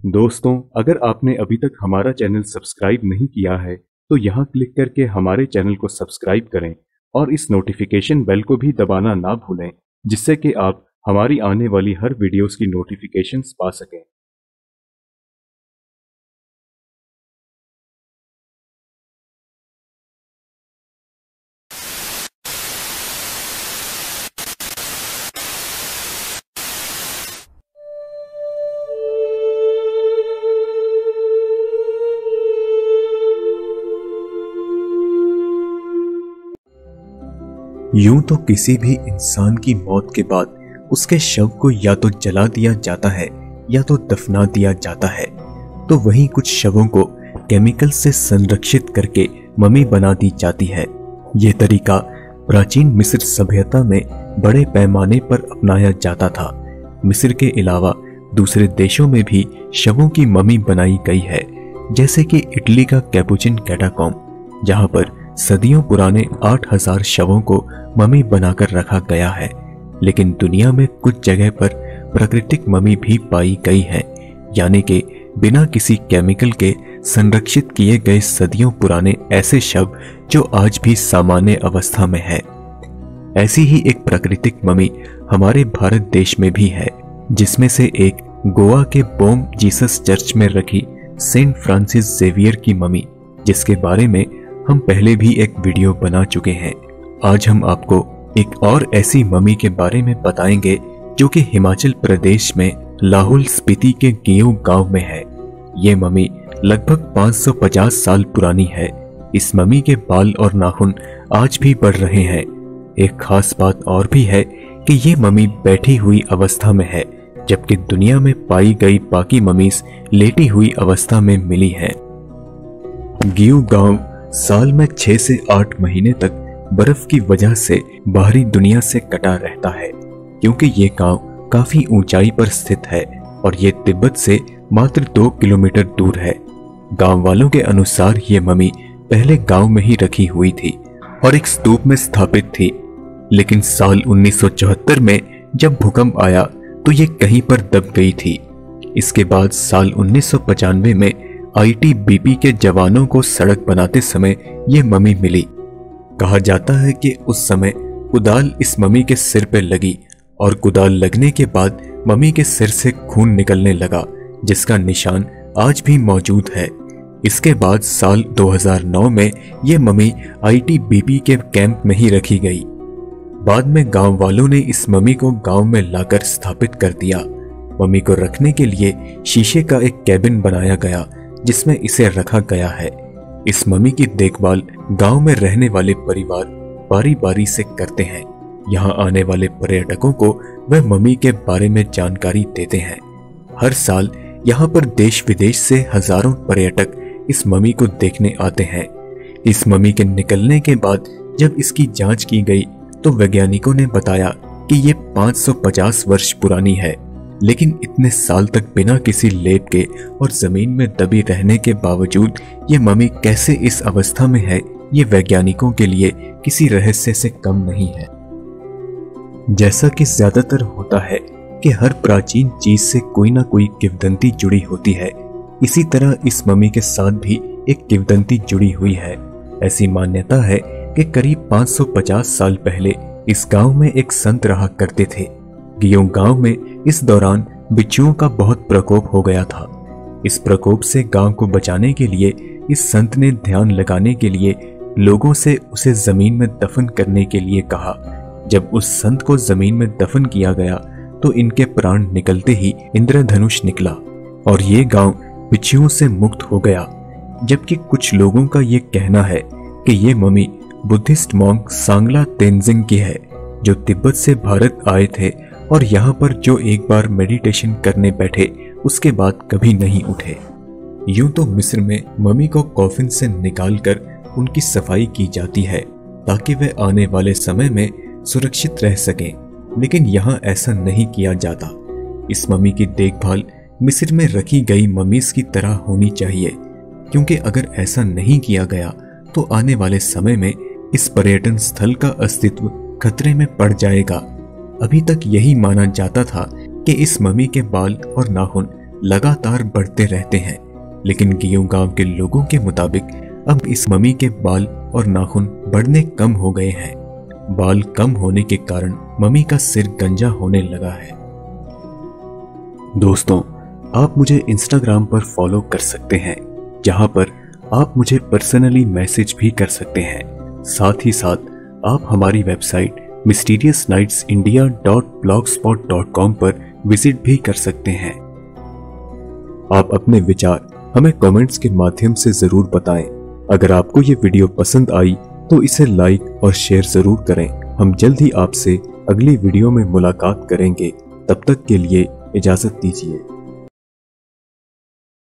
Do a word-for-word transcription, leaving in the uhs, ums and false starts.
दोस्तों, अगर आपने अभी तक हमारा चैनल सब्सक्राइब नहीं किया है तो यहाँ क्लिक करके हमारे चैनल को सब्सक्राइब करें और इस नोटिफिकेशन बेल को भी दबाना ना भूलें, जिससे कि आप हमारी आने वाली हर वीडियोस की नोटिफिकेशंस पा सकें। यूं तो किसी भी इंसान की मौत के बाद उसके शव को या तो जला दिया जाता है या तो दफना दिया जाता है, तो वहीं कुछ शवों को केमिकल से संरक्षित करके मम्मी बना दी जाती है। यह तरीका प्राचीन मिस्र सभ्यता में बड़े पैमाने पर अपनाया जाता था। मिस्र के अलावा दूसरे देशों में भी शवों की मम्मी बनाई गई है, जैसे कि इटली का कैपुचिन कैटाकॉम्ब, जहां पर सदियों पुराने आठ हज़ार शवों को मम्मी बनाकर रखा गया है। लेकिन दुनिया में कुछ जगह पर प्राकृतिक मम्मी भी पाई गई है, यानी कि बिना किसी केमिकल के संरक्षित किए गए सदियों पुराने ऐसे शव जो आज भी सामान्य अवस्था में है। ऐसी ही एक प्राकृतिक मम्मी हमारे भारत देश में भी है, जिसमें से एक गोवा के बोम जीसस चर्च में रखी सेंट फ्रांसिस जेवियर की मम्मी, जिसके बारे में हम पहले भी एक वीडियो बना चुके हैं। आज हम आपको एक और ऐसी मम्मी के बारे में बताएंगे जो कि हिमाचल प्रदेश में लाहौल स्पीति के गियों गांव में है। ये मम्मी लगभग पाँच सौ पचास साल पुरानी है। इस मम्मी के बाल और नाखून आज भी बढ़ रहे हैं। एक खास बात और भी है कि ये मम्मी बैठी हुई अवस्था में है, जबकि दुनिया में पाई गई बाकी मम्मीज लेटी हुई अवस्था में मिली है। गियों गांव साल में छह से आठ महीने तक बर्फ की वजह से बाहरी दुनिया से कटा रहता है, क्योंकि ये गांव काफी ऊंचाई पर स्थित है और ये तिब्बत से मात्र दो किलोमीटर दूर है। गांव वालों के अनुसार ये मम्मी पहले गांव में ही रखी हुई थी और एक स्तूप में स्थापित थी, लेकिन साल उन्नीस सौ चौहत्तर में जब भूकंप आया तो ये कहीं पर दब गई थी। इसके बाद साल उन्नीस सौ पचानवे में आई टी बी पी के जवानों को सड़क बनाते समय ये मम्मी मिली। कहा जाता है कि उस समय कुदाल इस मम्मी के सिर पे लगी और कुदाल लगने के बाद मम्मी के सिर से खून निकलने लगा, जिसका निशान आज भी मौजूद है। इसके बाद साल दो हज़ार नौ में ये mummy I T B P के कैंप में ही रखी गई। बाद में गांव वालों ने इस मम्मी को गांव में लाकर स्थापित कर दिया। मम्मी को रखने के लिए शीशे का एक कैबिन बनाया गया, जिसमें इसे रखा गया है। इस मम्मी की देखभाल गांव में रहने वाले परिवार बारी बारी से करते हैं। यहाँ आने वाले पर्यटकों को वह मम्मी के बारे में जानकारी देते हैं। हर साल यहाँ पर देश विदेश से हजारों पर्यटक इस मम्मी को देखने आते हैं। इस मम्मी के निकलने के बाद जब इसकी जांच की गई तो वैज्ञानिकों ने बताया कि ये पाँच सौ पचास वर्ष पुरानी है, लेकिन इतने साल तक बिना किसी लेप के और जमीन में दबी रहने के बावजूद ये मम्मी कैसे इस अवस्था में है, ये वैज्ञानिकों के लिए किसी रहस्य से कम नहीं है। जैसा कि ज्यादातर होता है कि हर प्राचीन चीज से कोई ना कोई किंवदंती जुड़ी होती है, इसी तरह इस मम्मी के साथ भी एक किंवदंती जुड़ी हुई है। ऐसी मान्यता है कि करीब पाँच सौ पचास साल पहले इस गांव में एक संत रहा करते थे। गियों गांव में इस दौरान बिच्छुओं का बहुत प्रकोप हो गया था। इस प्रकोप से गांव को बचाने के लिए इस संत ने ध्यान लगाने के लिए लोगों से उसे जमीन में दफन करने के लिए कहा। जब उस संत को जमीन में दफन किया गया तो इनके प्राण निकलते ही इंद्रधनुष निकला और ये गांव बिच्छुओं से मुक्त हो गया। जबकि कुछ लोगों का ये कहना है कि ये mummy Buddhist monk Sangla Tenzing की है, जो तिब्बत से भारत आए थे और यहाँ पर जो एक बार मेडिटेशन करने बैठे उसके बाद कभी नहीं उठे। यूं तो मिस्र में मम्मी को कॉफिन से निकालकर उनकी सफाई की जाती है ताकि वे आने वाले समय में सुरक्षित रह सकें, लेकिन यहाँ ऐसा नहीं किया जाता। इस मम्मी की देखभाल मिस्र में रखी गई मम्मीज की तरह होनी चाहिए, क्योंकि अगर ऐसा नहीं किया गया तो आने वाले समय में इस पर्यटन स्थल का अस्तित्व खतरे में पड़ जाएगा। अभी तक यही माना जाता था कि इस मम्मी के बाल और नाखून लगातार बढ़ते रहते हैं, लेकिन गियों गांव के लोगों के मुताबिक अब इस मम्मी के बाल और नाखून बढ़ने कम हो गए हैं। बाल कम होने के कारण मम्मी का सिर गंजा होने लगा है। दोस्तों, आप मुझे इंस्टाग्राम पर फॉलो कर सकते हैं, जहां पर आप मुझे पर्सनली मैसेज भी कर सकते हैं। साथ ही साथ आप हमारी website mysterious nights India dot blogspot dot com पर विजिट भी कर सकते हैं। आप अपने विचार हमें कमेंट्स के माध्यम से जरूर बताएं। अगर आपको ये वीडियो पसंद आई तो इसे लाइक और शेयर जरूर करें। हम जल्द ही आपसे अगली वीडियो में मुलाकात करेंगे। तब तक के लिए इजाजत दीजिए।